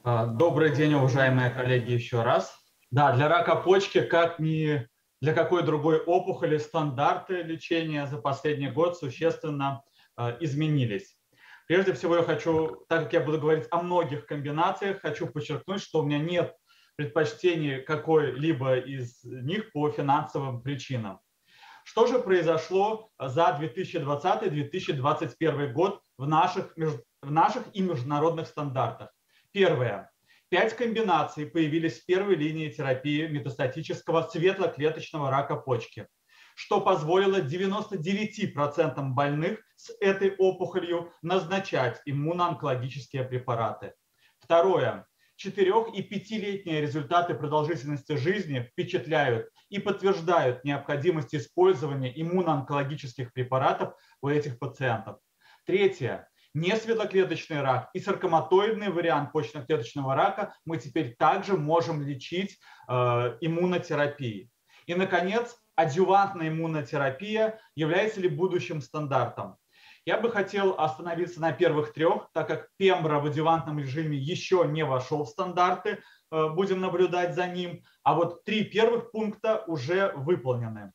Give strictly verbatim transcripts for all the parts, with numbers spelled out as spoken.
А, Добрый день, уважаемые коллеги, еще раз. Да, для рака почки, как ни для какой другой опухоли, стандарты лечения за последний год существенно а, изменились. Прежде всего, я хочу, так как я буду говорить о многих комбинациях, хочу подчеркнуть, что у меня нет предпочтений какой-либо из них по финансовым причинам. Что же произошло за две тысячи двадцатый — две тысячи двадцать первый год в наших, в наших и международных стандартах? Первое. Пять комбинаций появились в первой линии терапии метастатического светлоклеточного рака почки, что позволило девяноста девяти процентам больных с этой опухолью назначать иммуноонкологические препараты. Второе. Четырех- и пятилетние результаты продолжительности жизни впечатляют и подтверждают необходимость использования иммуноонкологических препаратов у этих пациентов. Третье. Несветлоклеточный рак и саркоматоидный вариант почечно-клеточного рака мы теперь также можем лечить э, иммунотерапией. И, наконец, адъювантная иммунотерапия является ли будущим стандартом? Я бы хотел остановиться на первых трех, так как пембро в адъювантном режиме еще не вошел в стандарты, э, будем наблюдать за ним, а вот три первых пункта уже выполнены.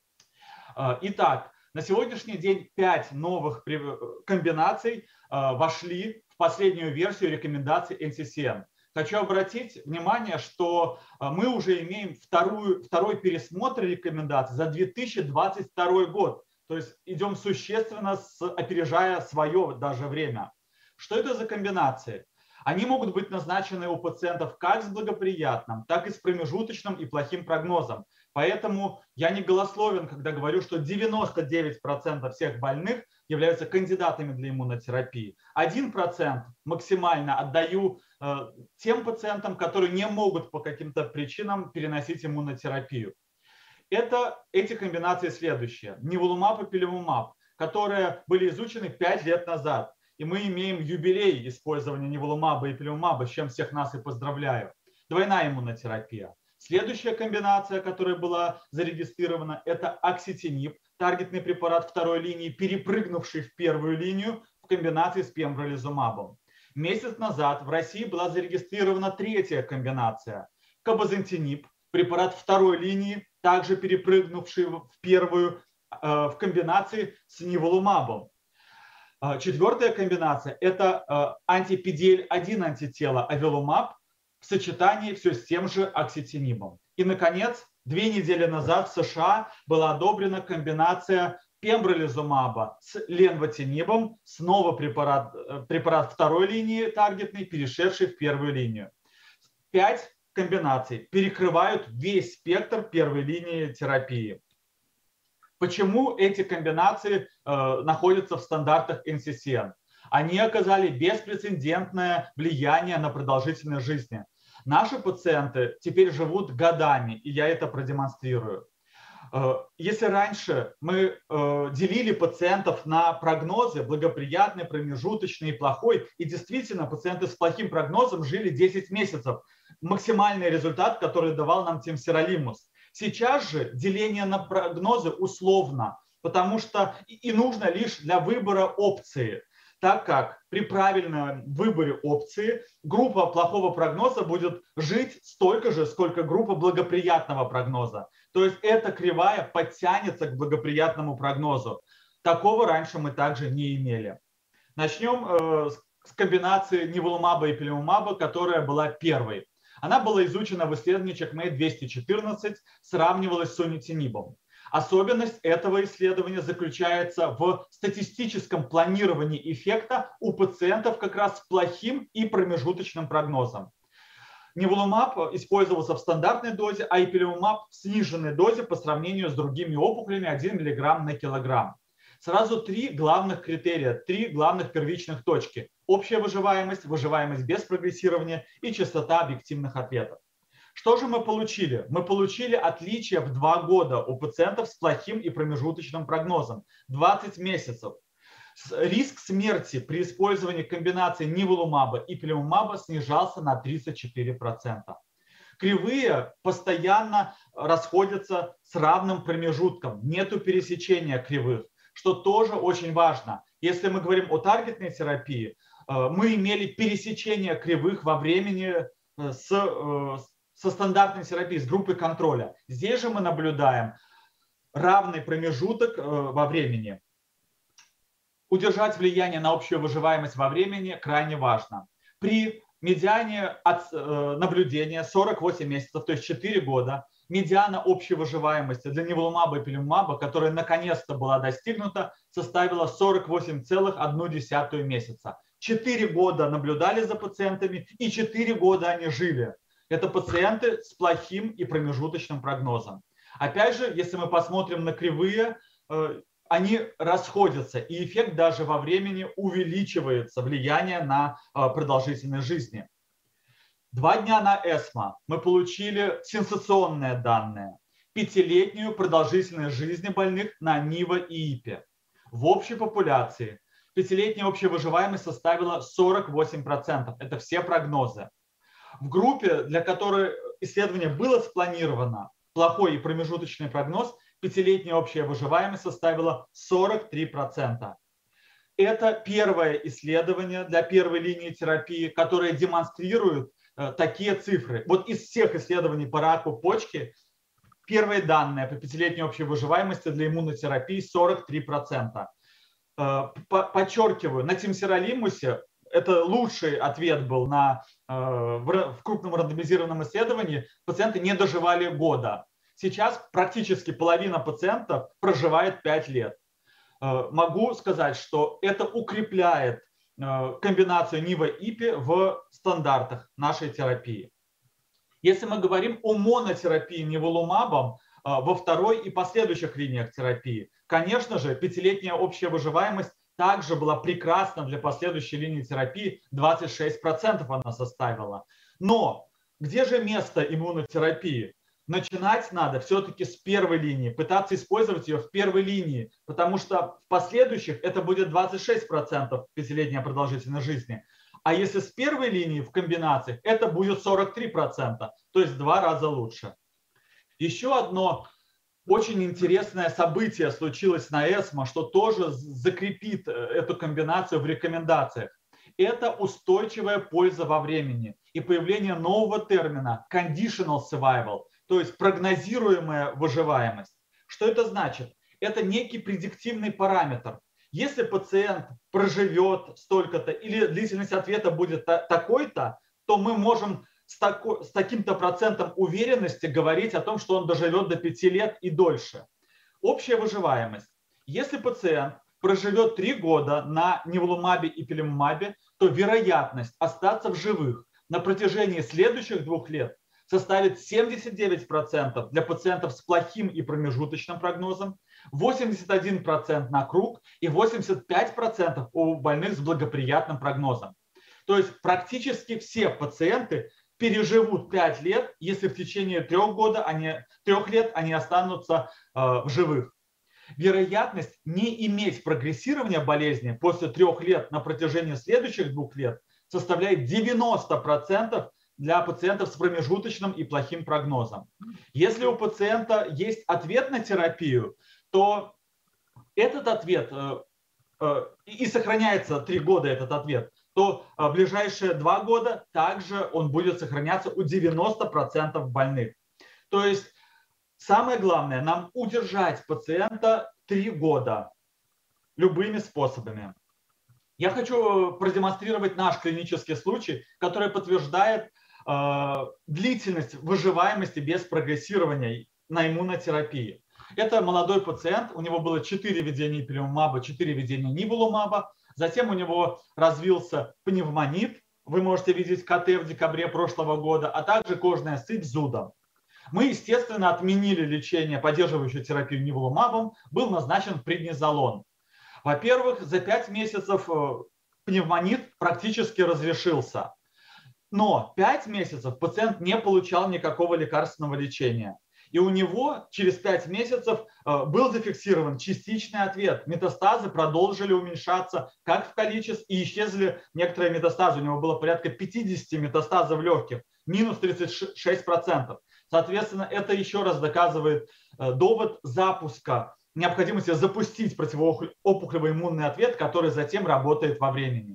Э, итак, на сегодняшний день пять новых комбинаций вошли в последнюю версию рекомендаций эн си си эн. Хочу обратить внимание, что мы уже имеем вторую, второй пересмотр рекомендаций за две тысячи двадцать второй год. То есть идем существенно, опережая свое даже время. Что это за комбинации? Они могут быть назначены у пациентов как с благоприятным, так и с промежуточным и плохим прогнозом. Поэтому я не голословен, когда говорю, что девяносто девять процентов всех больных являются кандидатами для иммунотерапии. один процент максимально отдаю э, тем пациентам, которые не могут по каким-то причинам переносить иммунотерапию. Это эти комбинации следующие. Ниволумаб и пилимумаб, которые были изучены пять лет назад. И мы имеем юбилей использования ниволумаба и пилимумаба, с чем всех нас и поздравляю. Двойная иммунотерапия. Следующая комбинация, которая была зарегистрирована, это окситинип, таргетный препарат второй линии, перепрыгнувший в первую линию в комбинации с пембролизумабом. Месяц назад в России была зарегистрирована третья комбинация. Кабазантинип, препарат второй линии, также перепрыгнувший в первую в комбинации с ниволумабом. Четвертая комбинация – это анти-пи ди эл один антитело авилумаб в сочетании все с тем же окситинибом. И, наконец, две недели назад в США была одобрена комбинация пембролизумаба с ленвотинибом, снова препарат, препарат второй линии таргетный, перешедший в первую линию. Пять комбинаций перекрывают весь спектр первой линии терапии. Почему эти комбинации э, находятся в стандартах эн си си эн? Они оказали беспрецедентное влияние на продолжительность жизни. Наши пациенты теперь живут годами, и я это продемонстрирую. Если раньше мы делили пациентов на прогнозы, благоприятный, промежуточный и плохой, и действительно пациенты с плохим прогнозом жили десять месяцев, максимальный результат, который давал нам темсиролимус. Сейчас же деление на прогнозы условно, потому что и нужно лишь для выбора опции, так как при правильном выборе опции группа плохого прогноза будет жить столько же, сколько группа благоприятного прогноза. То есть эта кривая подтянется к благоприятному прогнозу. Такого раньше мы также не имели. Начнем с комбинации ниволумаба и пилимумаба, которая была первой. Она была изучена в исследовании CheckMate двести четырнадцать, сравнивалась с сунитинибом. Особенность этого исследования заключается в статистическом планировании эффекта у пациентов как раз с плохим и промежуточным прогнозом. Ниволумаб использовался в стандартной дозе, а ипилимумаб в сниженной дозе по сравнению с другими опухолями один миллиграмм на килограмм. Сразу три главных критерия, три главных первичных точки. Общая выживаемость, выживаемость без прогрессирования и частота объективных ответов. Что же мы получили? Мы получили отличие в два года у пациентов с плохим и промежуточным прогнозом. двадцать месяцев. Риск смерти при использовании комбинации ниволумаба и пилимумаба снижался на тридцать четыре процента. Кривые постоянно расходятся с равным промежутком. Нету пересечения кривых, что тоже очень важно. Если мы говорим о таргетной терапии, мы имели пересечение кривых во времени с, со стандартной терапией, с группой контроля. Здесь же мы наблюдаем равный промежуток во времени. Удержать влияние на общую выживаемость во времени крайне важно. При медиане от наблюдения сорок восемь месяцев, то есть четыре года, медиана общей выживаемости для неволумаба и пилимумаба, которая наконец-то была достигнута, составила сорок восемь целых одна десятая месяца. четыре года наблюдали за пациентами и четыре года они жили. Это пациенты с плохим и промежуточным прогнозом. Опять же, если мы посмотрим на кривые, они расходятся, и эффект даже во времени увеличивается, влияние на продолжительность жизни. Два дня на эсмо мы получили сенсационные данные. Пятилетнюю продолжительность жизни больных на НИВА и ИПИ. В общей популяции пятилетняя общая выживаемость составила сорок восемь процентов. Это все прогнозы. В группе, для которой исследование было спланировано, плохой и промежуточный прогноз, пятилетняя общая выживаемость составила сорок три процента. Это первое исследование для первой линии терапии, которое демонстрирует э, такие цифры. Вот из всех исследований по раку почки первые данные по пятилетней общей выживаемости для иммунотерапии сорок три процента. Э, по подчеркиваю, на тимсиролимусе это лучший ответ был на, э, в, в крупном рандомизированном исследовании. Пациенты не доживали года. Сейчас практически половина пациентов проживает пять лет. Могу сказать, что это укрепляет комбинацию НИВА-ИПИ в стандартах нашей терапии. Если мы говорим о монотерапии неволумабом во второй и последующих линиях терапии, конечно же, пятилетняя общая выживаемость также была прекрасна для последующей линии терапии, двадцать шесть процентов она составила. Но где же место иммунотерапии? Начинать надо все-таки с первой линии, пытаться использовать ее в первой линии, потому что в последующих это будет двадцать шесть процентов пятилетняя продолжительность жизни. А если с первой линии в комбинациях, это будет сорок три процента, то есть в два раза лучше. Еще одно очень интересное событие случилось на эсмо, что тоже закрепит эту комбинацию в рекомендациях. Это устойчивая польза во времени и появление нового термина conditional survival, то есть прогнозируемая выживаемость. Что это значит? Это некий предиктивный параметр. Если пациент проживет столько-то или длительность ответа будет такой-то, то мы можем с, тако, с таким-то процентом уверенности говорить о том, что он доживет до пяти лет и дольше. Общая выживаемость. Если пациент проживет три года на неволумабе и пилимумабе, то вероятность остаться в живых на протяжении следующих двух лет составит семьдесят девять процентов для пациентов с плохим и промежуточным прогнозом, восемьдесят один процент на круг и восемьдесят пять процентов у больных с благоприятным прогнозом. То есть практически все пациенты переживут пять лет, если в течение трех, года они, трех лет они останутся э, в живых. Вероятность не иметь прогрессирования болезни после трех лет на протяжении следующих двух лет составляет девяносто процентов для пациентов с промежуточным и плохим прогнозом. Если у пациента есть ответ на терапию, то этот ответ, и сохраняется три года этот ответ, то в ближайшие два года также он будет сохраняться у девяноста процентов больных. То есть самое главное, нам удержать пациента три года любыми способами. Я хочу продемонстрировать наш клинический случай, который подтверждает э, длительность выживаемости без прогрессирования на иммунотерапии. Это молодой пациент, у него было четыре введения пилимумаба, четыре введения ниволумаба, затем у него развился пневмонит, вы можете видеть КТ в декабре прошлого года, а также кожная сыпь с зудом. Мы, естественно, отменили лечение, поддерживающую терапию ниволумабом, был назначен преднизолон. Во-первых, за пять месяцев пневмонит практически разрешился. Но пять месяцев пациент не получал никакого лекарственного лечения. И у него через пять месяцев был зафиксирован частичный ответ. Метастазы продолжили уменьшаться как в количестве, и исчезли некоторые метастазы. У него было порядка пятидесяти метастазов в легких, минус тридцать шесть процентов. Соответственно, это еще раз доказывает довод запуска, необходимости запустить противоопухолевый иммунный ответ, который затем работает во времени.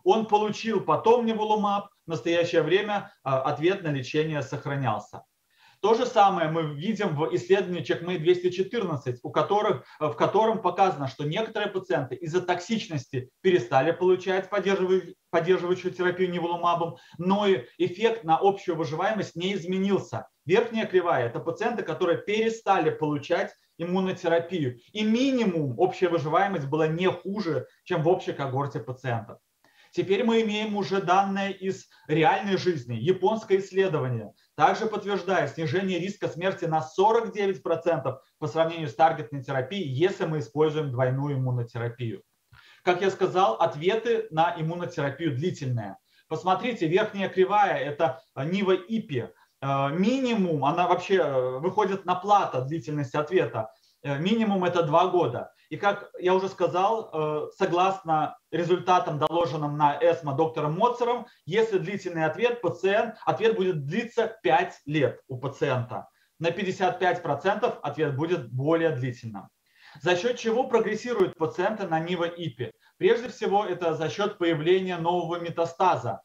он получил потом неволумаб, в настоящее время ответ на лечение сохранялся. То же самое мы видим в исследовании CheckMate двести четырнадцать, у которых, в котором показано, что некоторые пациенты из-за токсичности перестали получать поддерживающую, поддерживающую терапию неволумабом, но эффект на общую выживаемость не изменился. Верхняя кривая – это пациенты, которые перестали получать иммунотерапию. И минимум общая выживаемость была не хуже, чем в общей когорте пациентов. Теперь мы имеем уже данные из реальной жизни. Японское исследование также подтверждает снижение риска смерти на сорок девять процентов по сравнению с таргетной терапией, если мы используем двойную иммунотерапию. Как я сказал, ответы на иммунотерапию длительные. Посмотрите, верхняя кривая – это Нива-ипи. Минимум, она вообще выходит на плато длительность ответа. Минимум это два года. И как я уже сказал, согласно результатам, доложенным на эсмо доктором Моцером, если длительный ответ, пациент, ответ будет длиться пять лет у пациента. На пятьдесят пять процентов ответ будет более длительным. За счет чего прогрессируют пациенты на Нива-ипи? Прежде всего, это за счет появления нового метастаза.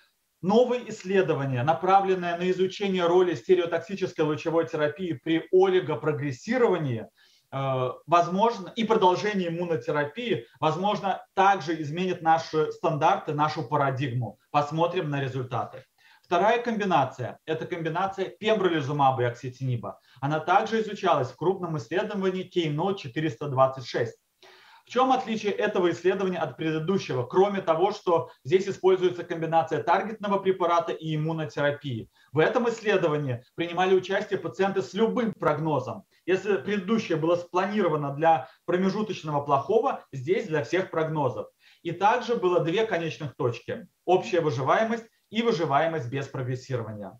Новые исследования, направленные на изучение роли стереотоксической лучевой терапии при олигопрогрессировании, возможно, и продолжение иммунотерапии, возможно, также изменит наши стандарты, нашу парадигму. Посмотрим на результаты. Вторая комбинация – это комбинация пембролизумаба и акситиниба. Она также изучалась в крупном исследовании Keynote четыреста двадцать шесть. В чем отличие этого исследования от предыдущего, кроме того, что здесь используется комбинация таргетного препарата и иммунотерапии? В этом исследовании принимали участие пациенты с любым прогнозом. Если предыдущее было спланировано для промежуточного плохого, здесь для всех прогнозов. И также было две конечных точки – общая выживаемость и выживаемость без прогрессирования.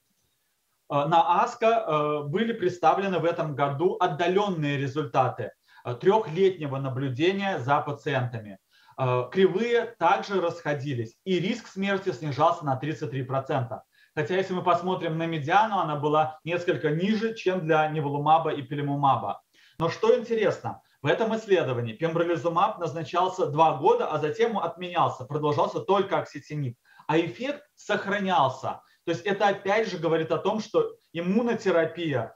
На АСКО были представлены в этом году отдаленные результаты трехлетнего наблюдения за пациентами. Кривые также расходились, и риск смерти снижался на тридцать три процента. Хотя, если мы посмотрим на медиану, она была несколько ниже, чем для неволумаба и пилимумаба. Но что интересно, в этом исследовании пембролизумаб назначался два года, а затем отменялся, продолжался только акситиниб, а эффект сохранялся. То есть это опять же говорит о том, что иммунотерапия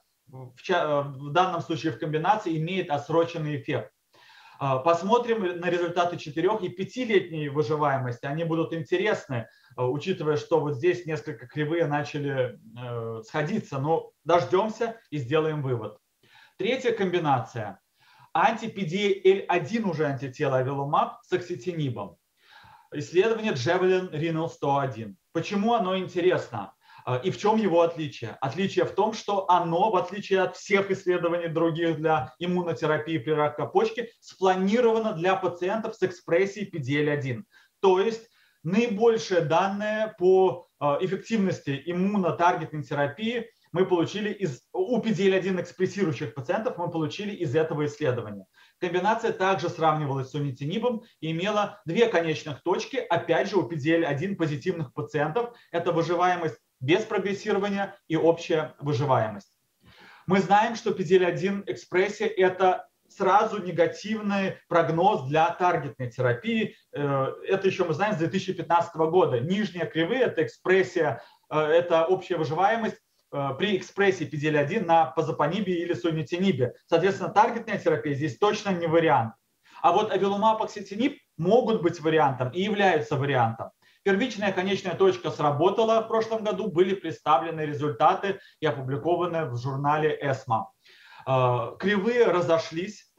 в данном случае в комбинации имеет отсроченный эффект. Посмотрим на результаты четырех- и пятилетней выживаемости. Они будут интересны, учитывая, что вот здесь несколько кривые начали сходиться. Но дождемся и сделаем вывод. Третья комбинация. Анти-пи ди эл один уже антитело авилумаб с акситинибом. Исследование Javelin Renal сто один. Почему оно интересно? И в чем его отличие? Отличие в том, что оно, в отличие от всех исследований других для иммунотерапии при раке почки, спланировано для пациентов с экспрессией пи ди эл один. То есть наибольшие данные по эффективности иммунотаргетной терапии мы получили из, у пи ди эл один экспрессирующих пациентов мы получили из этого исследования. Комбинация также сравнивалась с сунитинибом и имела две конечных точки, опять же у пи ди эл один позитивных пациентов. Это выживаемость без прогрессирования и общая выживаемость. Мы знаем, что пи ди эл один экспрессия – это сразу негативный прогноз для таргетной терапии. Это еще мы знаем с две тысячи пятнадцатого года. Нижние кривые – это экспрессия, это общая выживаемость при экспрессии пи ди эл один на пазопанибе или сунитинибе. Соответственно, таргетная терапия здесь точно не вариант. А вот авилумаб, акситиниб могут быть вариантом и являются вариантом. Первичная конечная точка сработала в прошлом году, были представлены результаты и опубликованы в журнале эсмо. Кривые разошлись,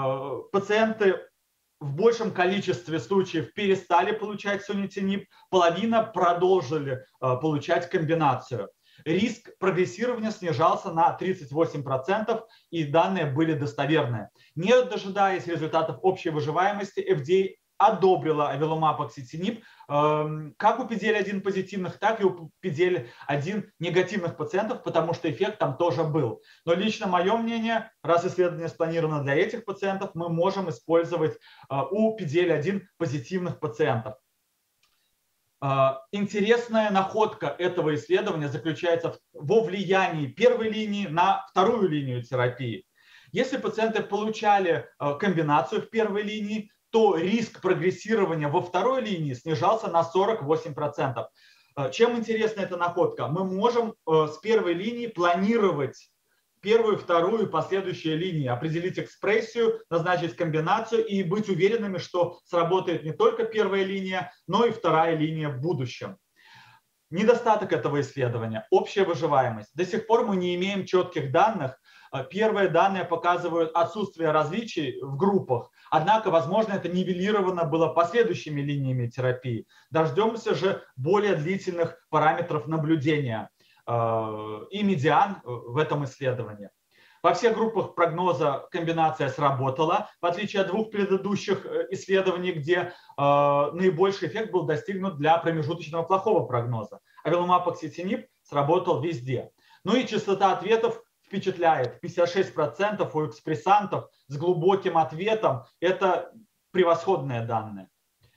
пациенты в большем количестве случаев перестали получать сунитиниб, половина продолжили получать комбинацию. Риск прогрессирования снижался на тридцать восемь процентов, и данные были достоверные. Не дожидаясь результатов общей выживаемости, эф ди эй одобрила авилумаб акситиниб как у пи ди эл один позитивных, так и у пи ди эл один негативных пациентов, потому что эффект там тоже был. Но лично мое мнение, раз исследование спланировано для этих пациентов, мы можем использовать у пи ди эл один позитивных пациентов. Интересная находка этого исследования заключается во влиянии первой линии на вторую линию терапии. Если пациенты получали комбинацию в первой линии, то риск прогрессирования во второй линии снижался на сорок восемь процентов. Чем интересна эта находка? Мы можем с первой линии планировать первую, вторую и последующие линии, определить экспрессию, назначить комбинацию и быть уверенными, что сработает не только первая линия, но и вторая линия в будущем. Недостаток этого исследования – общая выживаемость. До сих пор мы не имеем четких данных. Первые данные показывают отсутствие различий в группах, однако, возможно, это нивелировано было последующими линиями терапии. Дождемся же более длительных параметров наблюдения и медиан в этом исследовании. Во всех группах прогноза комбинация сработала, в отличие от двух предыдущих исследований, где наибольший эффект был достигнут для промежуточного плохого прогноза. Авилумаб окситицип сработал везде. Ну и частота ответов впечатляет. пятьдесят шесть процентов у экспрессантов с глубоким ответом. Это превосходные данные.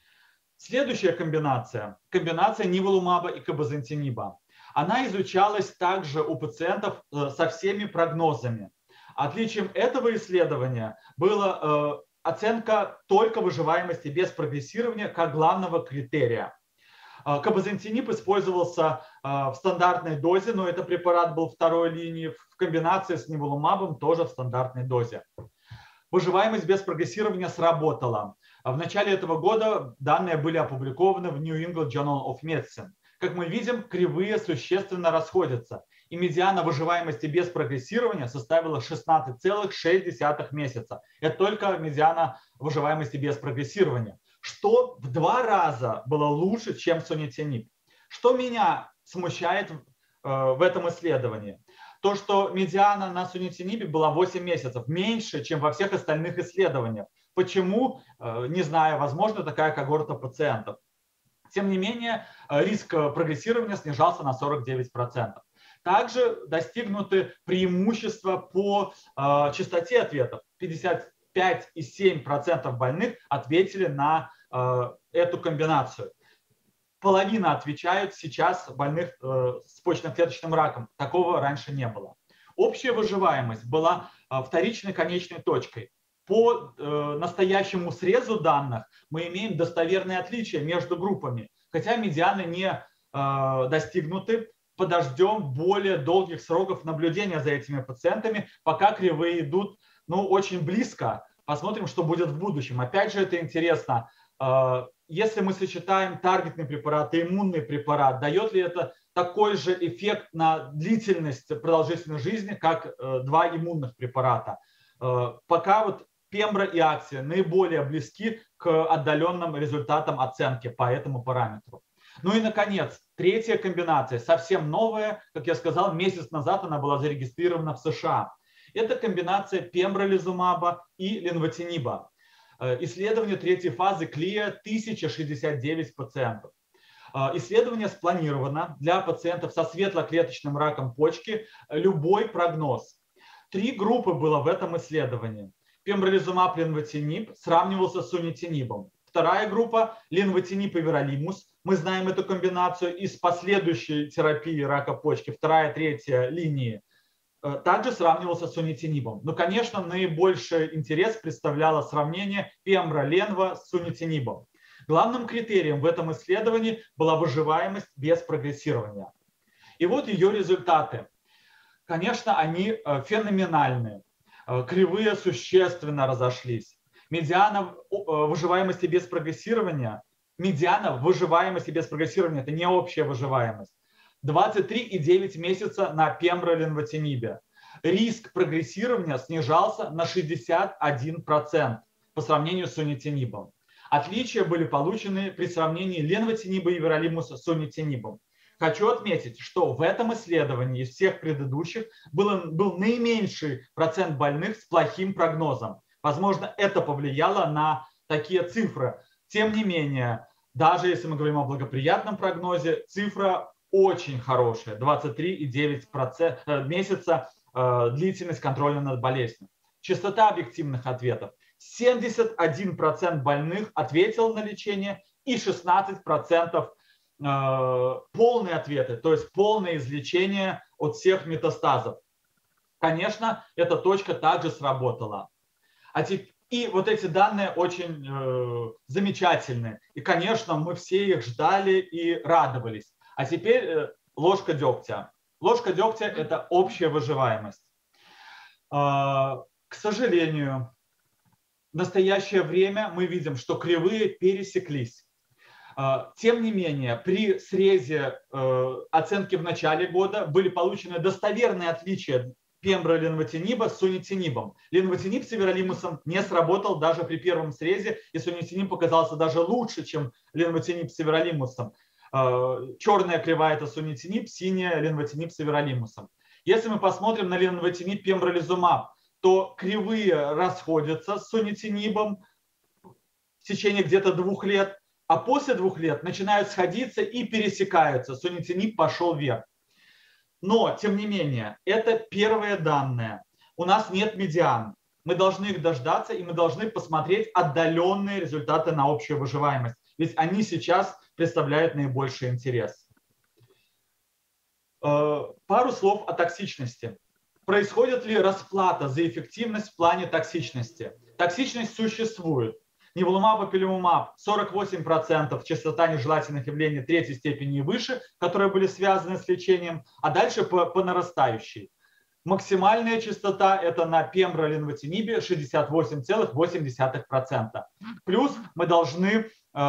Следующая комбинация. Комбинация ниволумаба и кабазантиниба. Она изучалась также у пациентов со всеми прогнозами. Отличием этого исследования была оценка только выживаемости без прогрессирования как главного критерия. Кабазантинип использовался в стандартной дозе, но этот препарат был второй линии в комбинации с ниволумабом тоже в стандартной дозе. Выживаемость без прогрессирования сработала. В начале этого года данные были опубликованы в New England Journal of Medicine. Как мы видим, кривые существенно расходятся, и медиана выживаемости без прогрессирования составила шестнадцать целых шесть десятых месяца. Это только медиана выживаемости без прогрессирования, что в два раза было лучше, чем сунитинип. Что меня смущает в этом исследовании? То, что медиана на сунитинибе была восемь месяцев, меньше, чем во всех остальных исследованиях. Почему? Не знаю, возможно, такая когорта пациентов. Тем не менее, риск прогрессирования снижался на сорок девять процентов. Также достигнуты преимущества по э, частоте ответов. пятьдесят пять и семь десятых процента больных ответили на э, эту комбинацию. Половина отвечают сейчас больных э, с почечно-клеточным раком. Такого раньше не было. Общая выживаемость была э, вторичной конечной точкой. По э, настоящему срезу данных мы имеем достоверные отличия между группами. Хотя медианы не э, достигнуты, подождем более долгих сроков наблюдения за этими пациентами, пока кривые идут ну, очень близко. Посмотрим, что будет в будущем. Опять же, это интересно. Э, если мы сочетаем таргетный препарат и иммунный препарат, дает ли это такой же эффект на длительность продолжительной жизни, как э, два иммунных препарата? Э, пока вот Пембра и Аксия наиболее близки к отдаленным результатам оценки по этому параметру. Ну и, наконец, третья комбинация, совсем новая, как я сказал, месяц назад она была зарегистрирована в США. Это комбинация пембролизумаба и ленвотиниба. Исследование третьей фазы клия тысяча шестьдесят девять пациентов. Исследование спланировано для пациентов со светлоклеточным раком почки, любой прогноз. Три группы было в этом исследовании. Пембролизумаб ленвотинип сравнивался с сунитинибом. Вторая группа ленвотинип и веролимус. Мы знаем эту комбинацию из последующей терапии рака почки, вторая, третья линии. Также сравнивался с сунитинибом. Но, конечно, наибольший интерес представляло сравнение пембро-ленво с сунитинибом. Главным критерием в этом исследовании была выживаемость без прогрессирования. И вот ее результаты. Конечно, они феноменальные. Кривые существенно разошлись. Медиана выживаемости без прогрессирования, медиана выживаемости без прогрессирования, это не общая выживаемость. двадцать три и девять месяца на пемброленвотинибе. Риск прогрессирования снижался на шестьдесят один процент по сравнению с сунитинибом. Отличия были получены при сравнении ленвотиниба и веролимуса с сунитинибом. Хочу отметить, что в этом исследовании из всех предыдущих был, был наименьший процент больных с плохим прогнозом. Возможно, это повлияло на такие цифры. Тем не менее, даже если мы говорим о благоприятном прогнозе, цифра очень хорошая. двадцать три и девять месяца э, длительность контроля над болезнью. Частота объективных ответов. семьдесят один процент больных ответил на лечение и шестнадцать процентов полные ответы, то есть полное излечение от всех метастазов. Конечно, эта точка также сработала. А И вот эти данные очень э, замечательные. И, конечно, мы все их ждали и радовались. А теперь э, ложка дегтя. Ложка дегтя – это общая выживаемость. Э, к сожалению, в настоящее время мы видим, что кривые пересеклись. Тем не менее, при срезе э, оценки в начале года были получены достоверные отличия пемброленвотиниба с сунитинибом. Ленвотиниб с северолимусом не сработал даже при первом срезе, и сунитиниб показался даже лучше, чем ленвотиниб с северолимусом. Э, черная кривая – это сунитиниб, синяя – ленвотиниб с северолимусом. Если мы посмотрим на ленвотиниб пембролизумаб, то кривые расходятся с сунитинибом в течение где-то двух лет, а после двух лет начинают сходиться и пересекаются. Сунитиниб пошел вверх. Но, тем не менее, это первые данные. У нас нет медиан. Мы должны их дождаться, и мы должны посмотреть отдаленные результаты на общую выживаемость. Ведь они сейчас представляют наибольший интерес. Пару слов о токсичности. Происходит ли расплата за эффективность в плане токсичности? Токсичность существует. Ниволумаб, апилимумаб сорок восемь процентов частота нежелательных явлений третьей степени и выше, которые были связаны с лечением, а дальше по, по нарастающей. Максимальная частота это на пемброленвотинибе шестьдесят восемь целых восемь десятых процента. Плюс мы должны, э,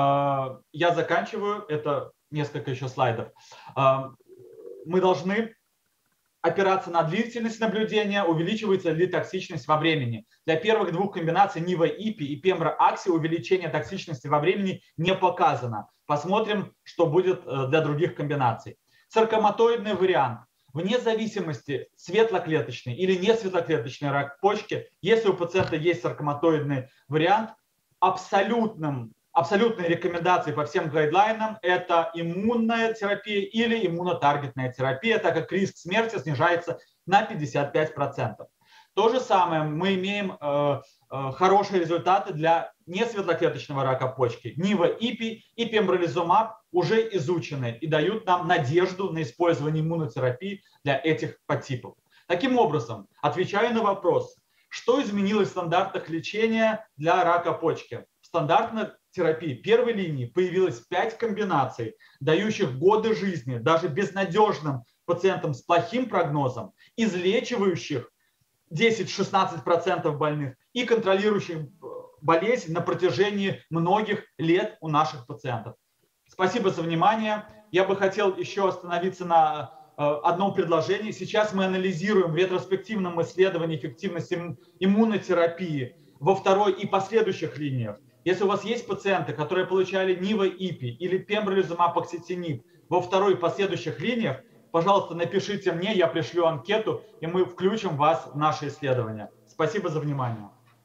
я заканчиваю, это несколько еще слайдов, э, мы должны опираться на длительность наблюдения, увеличивается ли токсичность во времени. Для первых двух комбинаций Нива-ипи и Пембра-акси увеличение токсичности во времени не показано. Посмотрим, что будет для других комбинаций. Саркоматоидный вариант. Вне зависимости, светлоклеточный или не светлоклеточный рак почки, если у пациента есть саркоматоидный вариант, абсолютным Абсолютные рекомендации по всем гайдлайнам – это иммунная терапия или иммунотаргетная терапия, так как риск смерти снижается на пятьдесят пять процентов. То же самое мы имеем э, э, хорошие результаты для несветлоклеточного рака почки. Нива-ипи и пембролизумаб уже изучены и дают нам надежду на использование иммунотерапии для этих подтипов. Таким образом, отвечаю на вопрос, что изменилось в стандартах лечения для рака почки. В стандартных терапии первой линии появилось пять комбинаций, дающих годы жизни даже безнадежным пациентам с плохим прогнозом, излечивающих десять-шестнадцать процентов больных и контролирующих болезнь на протяжении многих лет у наших пациентов. Спасибо за внимание. Я бы хотел еще остановиться на одном предложении. Сейчас мы анализируем в ретроспективном исследовании эффективности иммунотерапии во второй и последующих линиях. Если у вас есть пациенты, которые получали Нива-ипи или пембролизумаб-окситиниб во второй и последующих линиях, пожалуйста, напишите мне, я пришлю анкету, и мы включим вас в наше исследование. Спасибо за внимание.